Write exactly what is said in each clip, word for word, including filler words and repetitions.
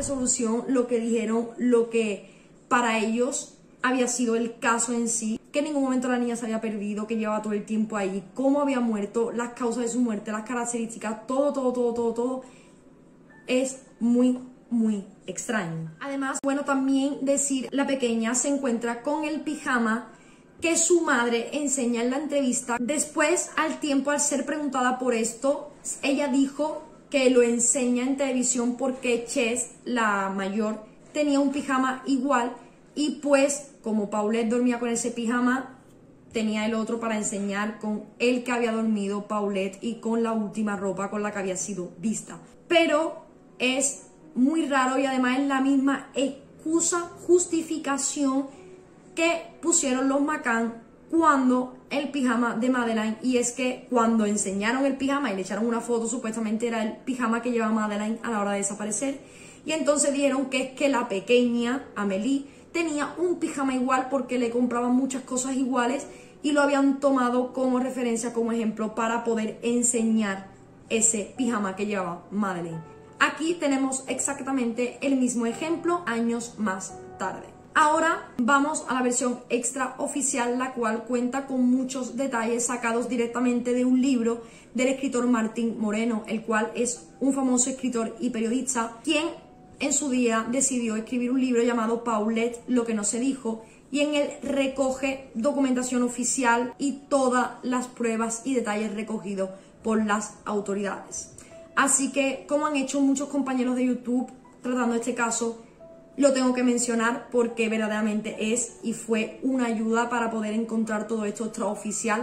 resolución lo que dijeron, lo que para ellos había sido el caso en sí, que en ningún momento la niña se había perdido, que llevaba todo el tiempo ahí, cómo había muerto, las causas de su muerte, las características, todo, todo, todo, todo, todo, es muy, muy extraño. Además, bueno, también decir, la pequeña se encuentra con el pijama que su madre enseña en la entrevista. Después, al tiempo, al ser preguntada por esto, ella dijo que lo enseña en televisión porque Chess, la mayor, tenía un pijama igual y pues como Paulette dormía con ese pijama, tenía el otro para enseñar con el que había dormido Paulette y con la última ropa con la que había sido vista. Pero es muy raro y además es la misma excusa, justificación que pusieron los McCann cuando el pijama de Madeleine, y es que cuando enseñaron el pijama y le echaron una foto, supuestamente era el pijama que llevaba Madeleine a la hora de desaparecer, y entonces dijeron que es que la pequeña Amélie tenía un pijama igual porque le compraban muchas cosas iguales y lo habían tomado como referencia, como ejemplo, para poder enseñar ese pijama que llevaba Madeleine. Aquí tenemos exactamente el mismo ejemplo años más tarde. Ahora vamos a la versión extraoficial, la cual cuenta con muchos detalles sacados directamente de un libro del escritor Martín Moreno, el cual es un famoso escritor y periodista, quien en su día decidió escribir un libro llamado Paulette, lo que no se dijo, y en él recoge documentación oficial y todas las pruebas y detalles recogidos por las autoridades. Así que, como han hecho muchos compañeros de YouTube tratando este caso, lo tengo que mencionar porque verdaderamente es y fue una ayuda para poder encontrar todo esto extraoficial,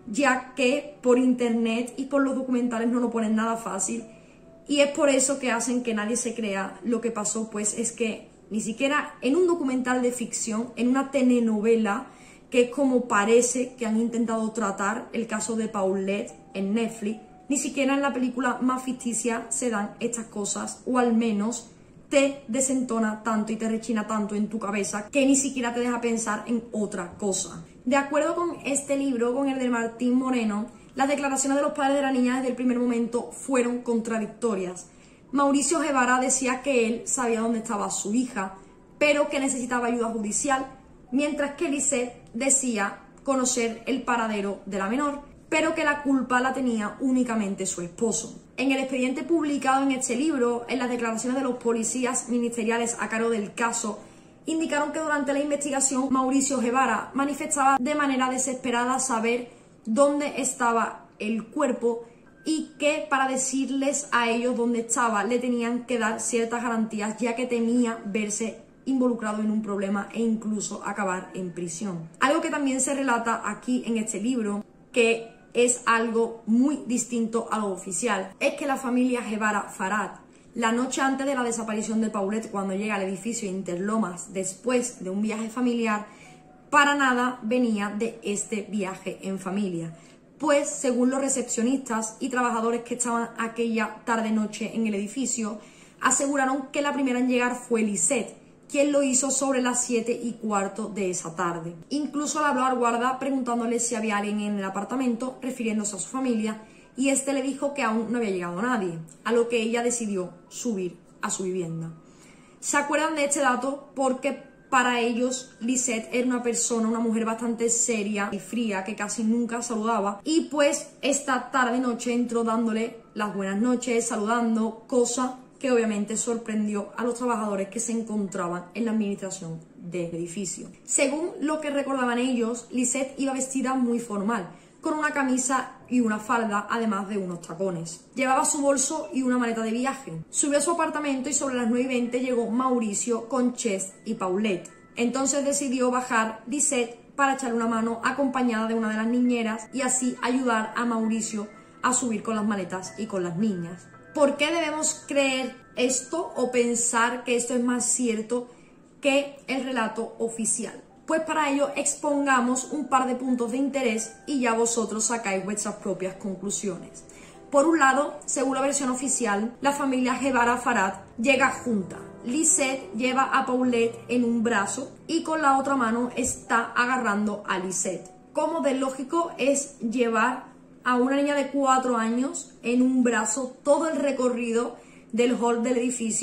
ya que por internet y por los documentales no lo ponen nada fácil. Y es por eso que hacen que nadie se crea lo que pasó, pues es que ni siquiera en un documental de ficción, en una telenovela, que es como parece que han intentado tratar el caso de Paulette en Netflix, ni siquiera en la película más ficticia se dan estas cosas, o al menos te desentona tanto y te rechina tanto en tu cabeza que ni siquiera te deja pensar en otra cosa. De acuerdo con este libro, con el de Martín Moreno, las declaraciones de los padres de la niña desde el primer momento fueron contradictorias. Mauricio Guevara decía que él sabía dónde estaba su hija, pero que necesitaba ayuda judicial, mientras que Lisette decía conocer el paradero de la menor, pero que la culpa la tenía únicamente su esposo. En el expediente publicado en este libro, en las declaraciones de los policías ministeriales a cargo del caso, indicaron que durante la investigación Mauricio Guevara manifestaba de manera desesperada saber dónde estaba el cuerpo y que para decirles a ellos dónde estaba le tenían que dar ciertas garantías, ya que temía verse involucrado en un problema e incluso acabar en prisión. Algo que también se relata aquí en este libro, que es algo muy distinto a lo oficial, es que la familia Guevara Farad, la noche antes de la desaparición de Paulette, cuando llega al edificio Interlomas después de un viaje familiar, para nada venía de este viaje en familia, pues según los recepcionistas y trabajadores que estaban aquella tarde-noche en el edificio, aseguraron que la primera en llegar fue Lisette, quien lo hizo sobre las siete y cuarto de esa tarde. Incluso le habló al guarda preguntándole si había alguien en el apartamento, refiriéndose a su familia, y este le dijo que aún no había llegado nadie, a lo que ella decidió subir a su vivienda. ¿Se acuerdan de este dato? Porque para ellos Lisette era una persona, una mujer bastante seria y fría, que casi nunca saludaba, y pues esta tarde-noche entró dándole las buenas noches, saludando, cosa que obviamente sorprendió a los trabajadores que se encontraban en la administración del edificio. Según lo que recordaban ellos, Lisette iba vestida muy formal, con una camisa y una falda, además de unos tacones. Llevaba su bolso y una maleta de viaje. Subió a su apartamento y sobre las nueve y veinte llegó Mauricio con Chess y Paulette. Entonces decidió bajar Lisette para echarle una mano acompañada de una de las niñeras y así ayudar a Mauricio a subir con las maletas y con las niñas. ¿Por qué debemos creer esto o pensar que esto es más cierto que el relato oficial? Pues para ello expongamos un par de puntos de interés y ya vosotros sacáis vuestras propias conclusiones. Por un lado, según la versión oficial, la familia Guevara Farad llega junta. Lisette lleva a Paulette en un brazo y con la otra mano está agarrando a Lisette. Como de lógico es llevar a una niña de cuatro años en un brazo todo el recorrido del hall del edificio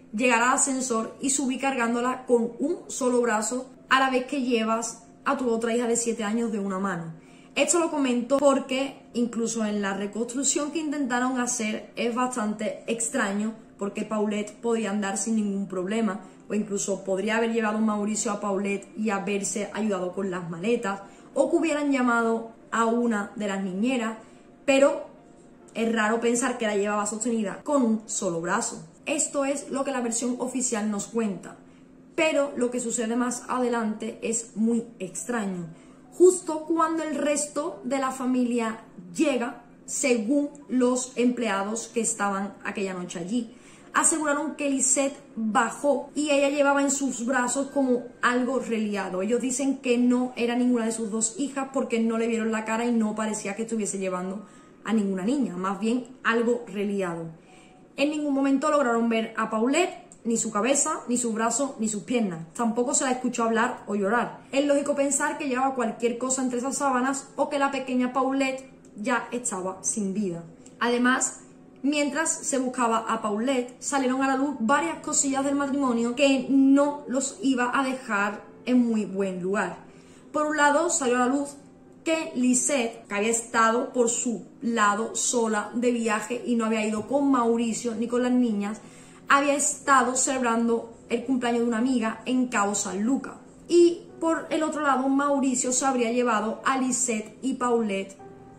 llegar al ascensor y subir cargándola con un solo brazo a la vez que llevas a tu otra hija de siete años de una mano. Esto lo comento porque incluso en la reconstrucción que intentaron hacer es bastante extraño, porque Paulette podía andar sin ningún problema, o incluso podría haber llevado a Mauricio a Paulette y haberse ayudado con las maletas, o que hubieran llamado a una de las niñeras, pero es raro pensar que la llevaba sostenida con un solo brazo. Esto es lo que la versión oficial nos cuenta, pero lo que sucede más adelante es muy extraño. Justo cuando el resto de la familia llega, según los empleados que estaban aquella noche allí, aseguraron que Lisette bajó y ella llevaba en sus brazos como algo reliado. Ellos dicen que no era ninguna de sus dos hijas porque no le vieron la cara y no parecía que estuviese llevando a ninguna niña, más bien algo reliado. En ningún momento lograron ver a Paulette, ni su cabeza, ni sus brazos, ni sus piernas. Tampoco se la escuchó hablar o llorar. Es lógico pensar que llevaba cualquier cosa entre esas sábanas o que la pequeña Paulette ya estaba sin vida. Además, mientras se buscaba a Paulette, salieron a la luz varias cosillas del matrimonio que no los iba a dejar en muy buen lugar. Por un lado, salió a la luz que Lisette, que había estado por su lado sola de viaje y no había ido con Mauricio ni con las niñas, había estado celebrando el cumpleaños de una amiga en Cabo San Lucas. Y por el otro lado, Mauricio se habría llevado a Lisette y Paulette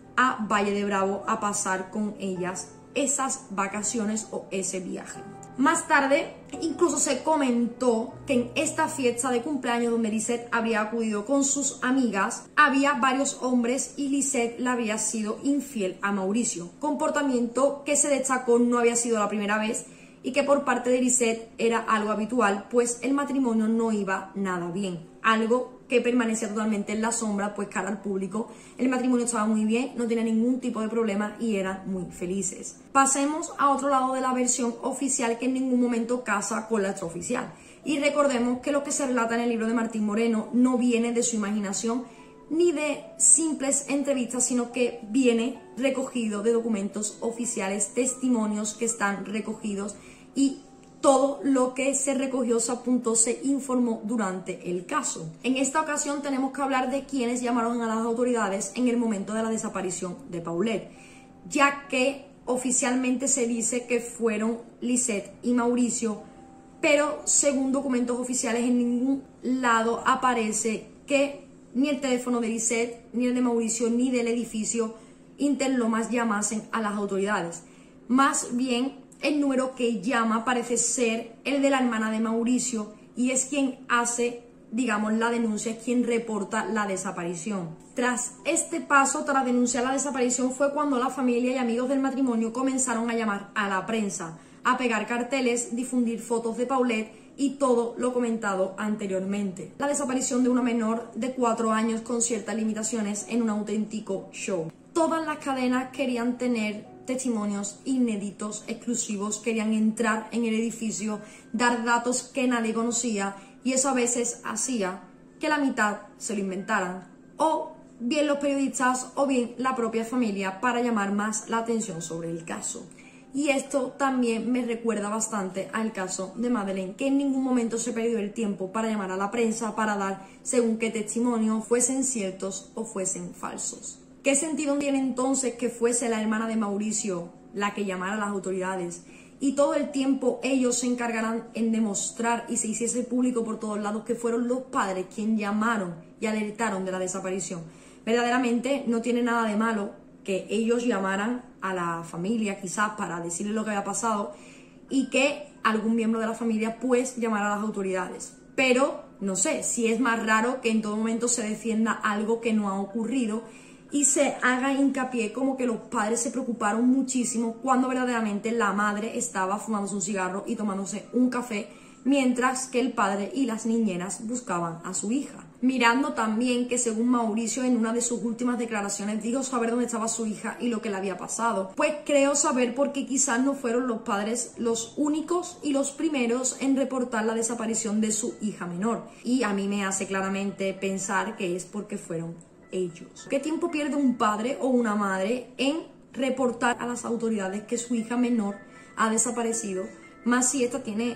a Valle de Bravo a pasar con ellas esas vacaciones o ese viaje. Más tarde, incluso se comentó que en esta fiesta de cumpleaños donde Lisette habría acudido con sus amigas, había varios hombres y Lisette le había sido infiel a Mauricio. Comportamiento que se destacó no había sido la primera vez y que por parte de Lisette era algo habitual, pues el matrimonio no iba nada bien. Algo que permanecía totalmente en la sombra, pues cara al público, el matrimonio estaba muy bien, no tenía ningún tipo de problema y eran muy felices. Pasemos a otro lado de la versión oficial que en ningún momento casa con la extraoficial. Y recordemos que lo que se relata en el libro de Martín Moreno no viene de su imaginación ni de simples entrevistas, sino que viene recogido de documentos oficiales, testimonios que están recogidos y todo lo que se recogió, se apuntó, se informó durante el caso. En esta ocasión tenemos que hablar de quienes llamaron a las autoridades en el momento de la desaparición de Paulette, ya que oficialmente se dice que fueron Lisette y Mauricio, pero según documentos oficiales en ningún lado aparece que ni el teléfono de Lisette, ni el de Mauricio, ni del edificio Interlomas llamasen a las autoridades. Más bien, el número que llama parece ser el de la hermana de Mauricio y es quien hace, digamos, la denuncia, es quien reporta la desaparición. Tras este paso, tras denunciar la desaparición, fue cuando la familia y amigos del matrimonio comenzaron a llamar a la prensa, a pegar carteles, difundir fotos de Paulette y todo lo comentado anteriormente. La desaparición de una menor de cuatro años con ciertas limitaciones en un auténtico show. Todas las cadenas querían tener testimonios inéditos, exclusivos, querían entrar en el edificio, dar datos que nadie conocía y eso a veces hacía que la mitad se lo inventaran o bien los periodistas o bien la propia familia para llamar más la atención sobre el caso. Y esto también me recuerda bastante al caso de Madeleine, que en ningún momento se perdió el tiempo para llamar a la prensa para dar según qué testimonio, fuesen ciertos o fuesen falsos. ¿Qué sentido tiene entonces que fuese la hermana de Mauricio la que llamara a las autoridades y todo el tiempo ellos se encargaran en demostrar y se hiciese público por todos lados que fueron los padres quienes llamaron y alertaron de la desaparición? Verdaderamente no tiene nada de malo que ellos llamaran a la familia quizás para decirle lo que había pasado y que algún miembro de la familia pues llamara a las autoridades. Pero no sé, si es más raro que en todo momento se defienda algo que no ha ocurrido y se haga hincapié como que los padres se preocuparon muchísimo cuando verdaderamente la madre estaba fumándose un cigarro y tomándose un café, mientras que el padre y las niñeras buscaban a su hija. Mirando también que según Mauricio en una de sus últimas declaraciones dijo saber dónde estaba su hija y lo que le había pasado. Pues creo saber por qué quizás no fueron los padres los únicos y los primeros en reportar la desaparición de su hija menor. Y a mí me hace claramente pensar que es porque fueron ellos. ¿Qué tiempo pierde un padre o una madre en reportar a las autoridades que su hija menor ha desaparecido? Más si esta tiene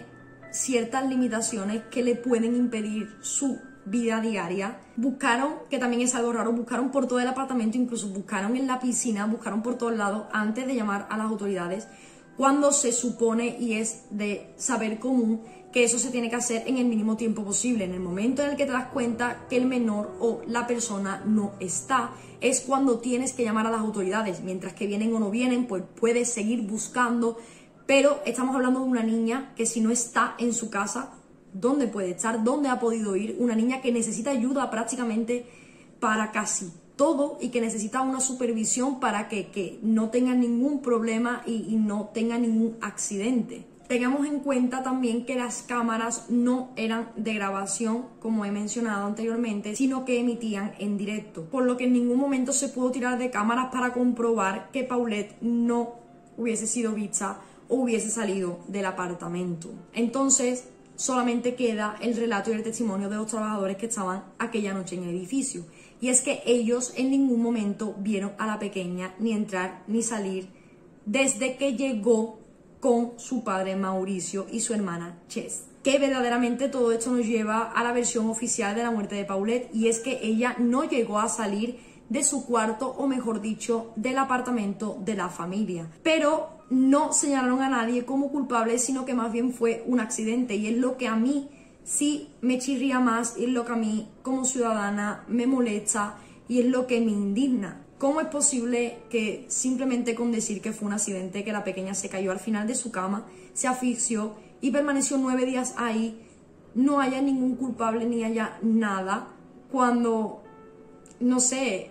ciertas limitaciones que le pueden impedir su vida diaria. Buscaron, que también es algo raro, buscaron por todo el apartamento, incluso buscaron en la piscina, buscaron por todos lados antes de llamar a las autoridades, cuando se supone, y es de saber común, que eso se tiene que hacer en el mínimo tiempo posible. En el momento en el que te das cuenta que el menor o la persona no está, es cuando tienes que llamar a las autoridades. Mientras que vienen o no vienen, pues puedes seguir buscando, pero estamos hablando de una niña que si no está en su casa, ¿dónde puede estar? ¿Dónde ha podido ir? Una niña que necesita ayuda prácticamente para casi todo y que necesita una supervisión para que, que no tenga ningún problema y, y no tenga ningún accidente. Tengamos en cuenta también que las cámaras no eran de grabación, como he mencionado anteriormente, sino que emitían en directo, por lo que en ningún momento se pudo tirar de cámaras para comprobar que Paulette no hubiese sido vista o hubiese salido del apartamento. Entonces, solamente queda el relato y el testimonio de los trabajadores que estaban aquella noche en el edificio. Y es que ellos en ningún momento vieron a la pequeña ni entrar ni salir desde que llegó con su padre Mauricio y su hermana Chess. Que verdaderamente todo esto nos lleva a la versión oficial de la muerte de Paulette, y es que ella no llegó a salir de su cuarto, o mejor dicho, del apartamento de la familia. Pero no señalaron a nadie como culpable, sino que más bien fue un accidente, y es lo que a mí sí me chirría más, y es lo que a mí como ciudadana me molesta y es lo que me indigna. ¿Cómo es posible que simplemente con decir que fue un accidente, que la pequeña se cayó al final de su cama, se asfixió y permaneció nueve días ahí, no haya ningún culpable ni haya nada, cuando, no sé,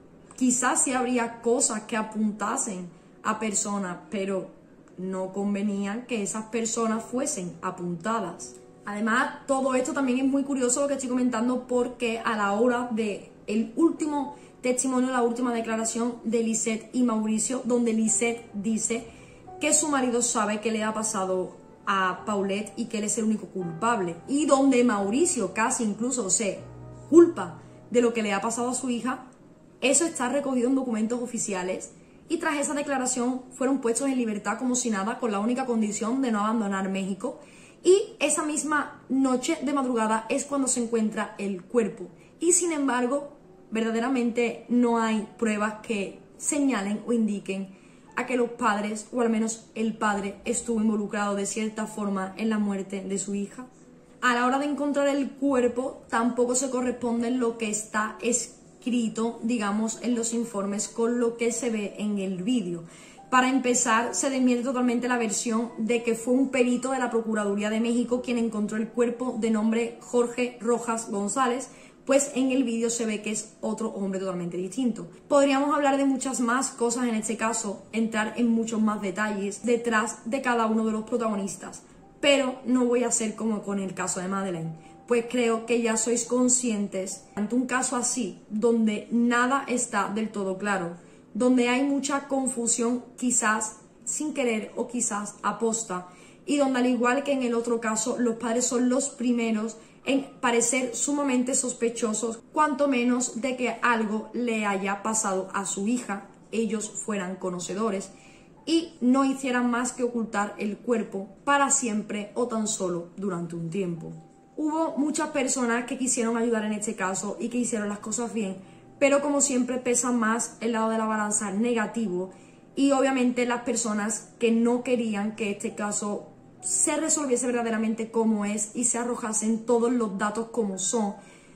quizás sí habría cosas que apuntasen a personas, pero no convenía que esas personas fuesen apuntadas? Además, todo esto también es muy curioso lo que estoy comentando, porque a la hora del último testimonio, la última declaración de Lisette y Mauricio, donde Lisette dice que su marido sabe qué le ha pasado a Paulette y que él es el único culpable, y donde Mauricio casi incluso se culpa de lo que le ha pasado a su hija, eso está recogido en documentos oficiales, y tras esa declaración fueron puestos en libertad como si nada, con la única condición de no abandonar México. Y esa misma noche de madrugada es cuando se encuentra el cuerpo, y sin embargo verdaderamente no hay pruebas que señalen o indiquen a que los padres, o al menos el padre, estuvo involucrado de cierta forma en la muerte de su hija. A la hora de encontrar el cuerpo tampoco se corresponde lo que está escrito, digamos, en los informes con lo que se ve en el vídeo. Para empezar, se desmiente totalmente la versión de que fue un perito de la Procuraduría de México quien encontró el cuerpo, de nombre Jorge Rojas González, pues en el vídeo se ve que es otro hombre totalmente distinto. Podríamos hablar de muchas más cosas en este caso, entrar en muchos más detalles detrás de cada uno de los protagonistas, pero no voy a hacer como con el caso de Madeleine, pues creo que ya sois conscientes ante un caso así, donde nada está del todo claro, donde hay mucha confusión, quizás sin querer o quizás aposta, y donde al igual que en el otro caso, los padres son los primeros en parecer sumamente sospechosos, cuanto menos de que algo le haya pasado a su hija, ellos fueran conocedores y no hicieran más que ocultar el cuerpo para siempre o tan solo durante un tiempo. Hubo muchas personas que quisieron ayudar en este caso y que hicieron las cosas bien, pero como siempre pesa más el lado de la balanza negativo, y obviamente las personas que no querían que este caso se resolviese verdaderamente como es y se arrojasen todos los datos como son,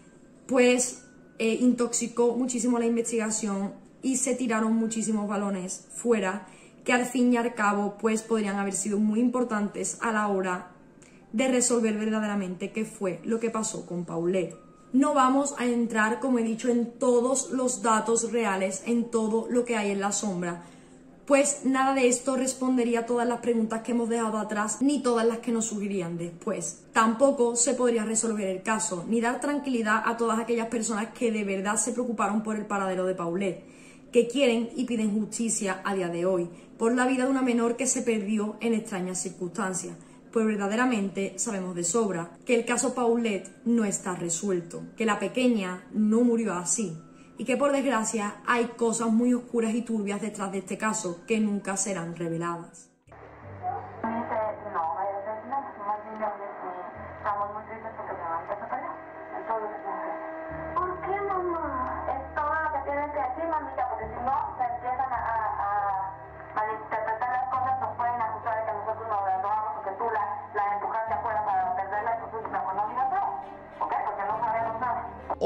pues eh, intoxicó muchísimo la investigación y se tiraron muchísimos balones fuera que al fin y al cabo pues podrían haber sido muy importantes a la hora de resolver verdaderamente qué fue lo que pasó con Paulette. No vamos a entrar, como he dicho, en todos los datos reales, en todo lo que hay en la sombra, pues nada de esto respondería a todas las preguntas que hemos dejado atrás, ni todas las que nos surgirían después. Tampoco se podría resolver el caso, ni dar tranquilidad a todas aquellas personas que de verdad se preocuparon por el paradero de Paulette, que quieren y piden justicia a día de hoy, por la vida de una menor que se perdió en extrañas circunstancias. Pues verdaderamente sabemos de sobra que el caso Paulette no está resuelto, que la pequeña no murió así, y que por desgracia hay cosas muy oscuras y turbias detrás de este caso que nunca serán reveladas.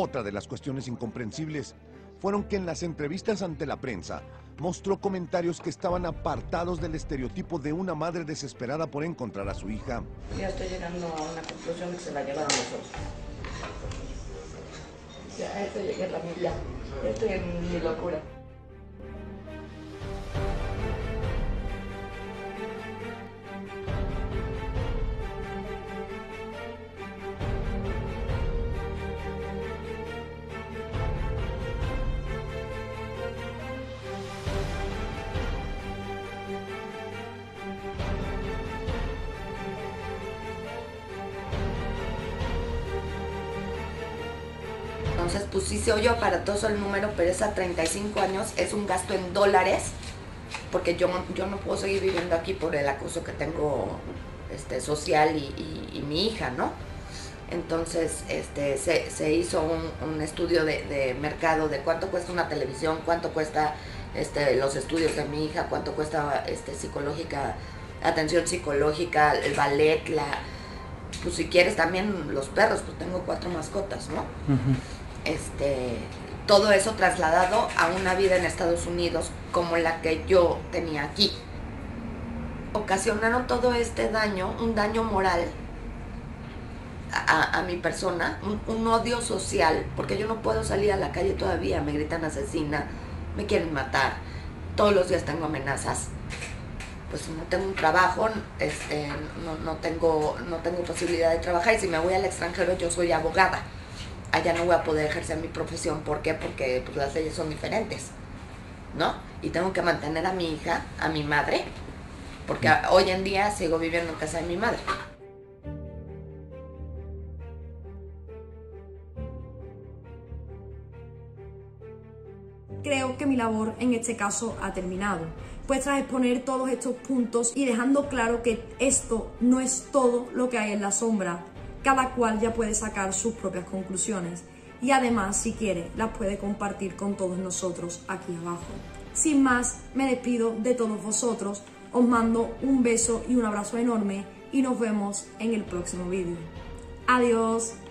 Otra de las cuestiones incomprensibles fueron que en las entrevistas ante la prensa mostró comentarios que estaban apartados del estereotipo de una madre desesperada por encontrar a su hija. Ya estoy llegando a una conclusión que se la llevaron los otros. Ya, a eso llegué también, ya. Ya estoy en mi locura. Entonces, pues sí se oyó aparatoso el número, pero es a treinta y cinco años, es un gasto en dólares, porque yo, yo no puedo seguir viviendo aquí por el acoso que tengo este, social y, y, y mi hija, ¿no? Entonces, este, se, se hizo un, un estudio de, de mercado de cuánto cuesta una televisión, cuánto cuesta este, los estudios de mi hija, cuánto cuesta este, psicológica, atención psicológica, el ballet, la, pues si quieres también los perros, pues tengo cuatro mascotas, ¿no? Uh-huh. Este, todo eso trasladado a una vida en Estados Unidos como la que yo tenía aquí. Ocasionaron todo este daño, un daño moral a, a mi persona, un, un odio social, porque yo no puedo salir a la calle todavía, me gritan asesina, me quieren matar, todos los días tengo amenazas. Pues no tengo un trabajo, este, no, no, tengo, no tengo posibilidad de trabajar, y si me voy al extranjero yo soy abogada. Allá no voy a poder ejercer mi profesión. ¿Por qué? Porque pues, las leyes son diferentes, ¿no? Y tengo que mantener a mi hija, a mi madre, porque a, hoy en día sigo viviendo en casa de mi madre. Creo que mi labor en este caso ha terminado, pues tras exponer todos estos puntos y dejando claro que esto no es todo lo que hay en la sombra, cada cual ya puede sacar sus propias conclusiones y además, si quiere, las puede compartir con todos nosotros aquí abajo. Sin más, me despido de todos vosotros, os mando un beso y un abrazo enorme y nos vemos en el próximo vídeo. Adiós.